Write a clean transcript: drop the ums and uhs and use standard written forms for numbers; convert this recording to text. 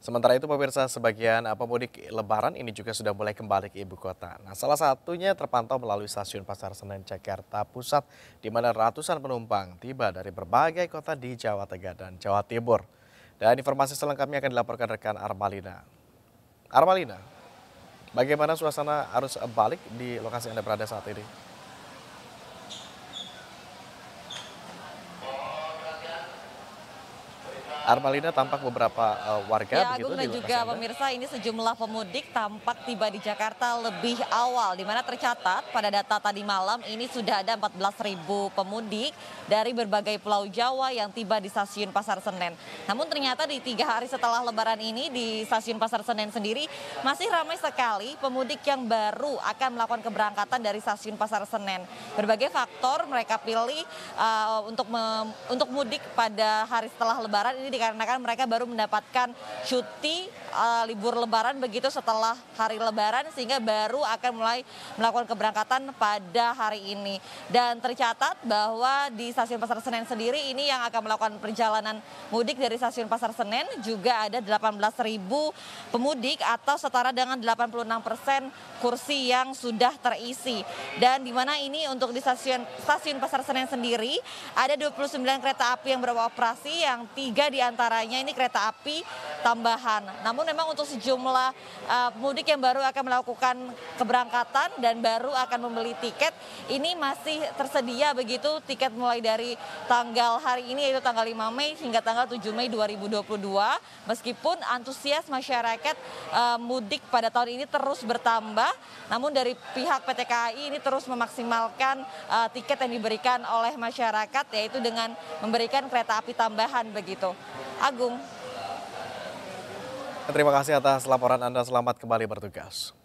Sementara itu pemirsa sebagian pemudik Lebaran ini juga sudah mulai kembali ke ibu kota. Nah, salah satunya terpantau melalui stasiun Pasar Senen Jakarta Pusat, di mana ratusan penumpang tiba dari berbagai kota di Jawa Tengah dan Jawa Timur. Dan informasi selengkapnya akan dilaporkan rekan Armalina. Armalina, bagaimana suasana arus balik di lokasi Anda berada saat ini? Armalina, tampak beberapa warga Ya, begitu Agung di dan lokasi juga Anda. pemirsa, ini sejumlah pemudik tampak tiba di Jakarta lebih awal, di mana tercatat pada data tadi malam ini sudah ada 14.000 pemudik dari berbagai pulau Jawa yang tiba di stasiun Pasar Senen. Namun ternyata di 3 hari setelah Lebaran ini di stasiun Pasar Senen sendiri masih ramai sekali pemudik yang baru akan melakukan keberangkatan dari stasiun Pasar Senen. Berbagai faktor mereka pilih untuk mudik pada hari setelah Lebaran ini dikarenakan mereka baru mendapatkan cuti libur Lebaran begitu setelah hari Lebaran sehingga baru akan mulai melakukan keberangkatan pada hari ini. Dan tercatat bahwa di stasiun Pasar Senen sendiri ini yang akan melakukan perjalanan mudik dari stasiun Pasar Senen juga ada 18.000 pemudik atau setara dengan 86% kursi yang sudah terisi. Dan di mana ini untuk di stasiun Pasar Senen sendiri ada 29 kereta api yang beroperasi, yang 3 diantaranya ini kereta api tambahan. Namun memang untuk sejumlah pemudik yang baru akan melakukan keberangkatan dan baru akan membeli tiket, ini masih tersedia begitu tiket mulai dari tanggal hari ini yaitu tanggal 5 Mei hingga tanggal 7 Mei 2022. Meskipun antusias masyarakat mudik pada tahun ini terus bertambah, namun dari pihak PT KAI ini terus memaksimalkan tiket yang diberikan oleh masyarakat, yaitu dengan memberikan kereta api tambahan begitu. Agung. Terima kasih atas laporan Anda, selamat kembali bertugas.